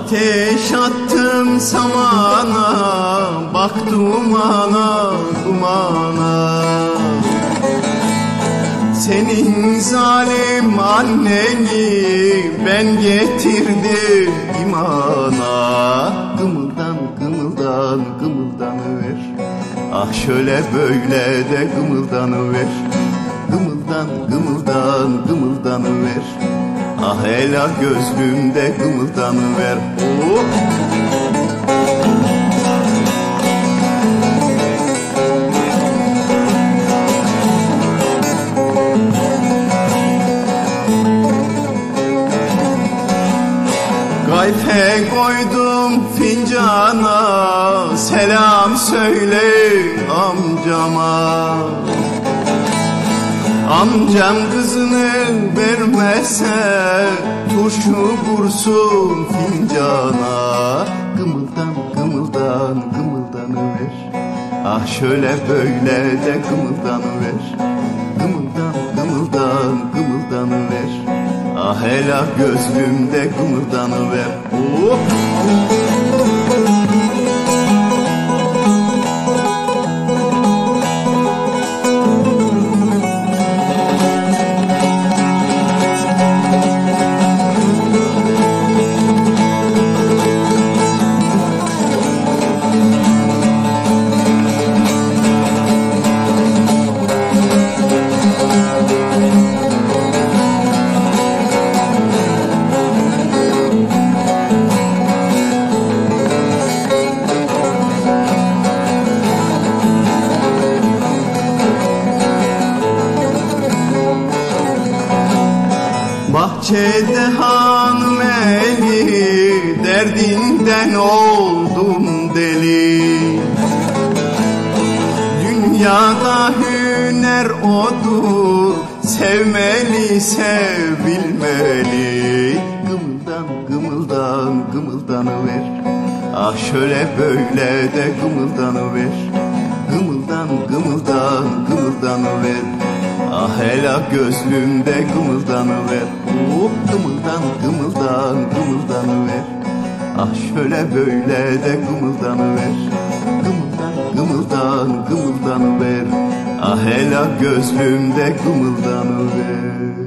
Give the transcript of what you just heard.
Ateş attım samana, bak dumana, dumana. Senin zalim anneni ben getirdim imana. Gımıldan, gımıldan, gımıldanıver. Ah şöyle böyle de gımıldanıver. Gımıldan, gımıldan, gımıldanıver. Ah ela gözlümde gımıldanıver. Oh! Kayfe koydum fincana, selam söyle amcama. Amcam kızını vermezse turşu vursun fincana. Gımıldan, gımıldan, gımıldanıver. Ah şöyle böyle de gımıldanıver. Gımıldan, gımıldan, gımıldanıver. Ah ela gözlümde gımıldanıver. Oh! Bahçede hanım eli, derdinden oldum deli. Dünyada hüner odur, sevmeli sevilmeli. Gımıldan, gımıldan, gımıldanıver. Ah şöyle böyle de gımıldanıver. Gımıldan, gımıldan, gımıldanıver. Ah ela gözlümde gımıldanıver. Oh, gımıldan, gımıldan, gımıldanıver. Ah şöyle böyle de gımıldanıver. Gımıldan, gımıldan, gımıldanıver. Ah ela gözlümde gımıldanıver.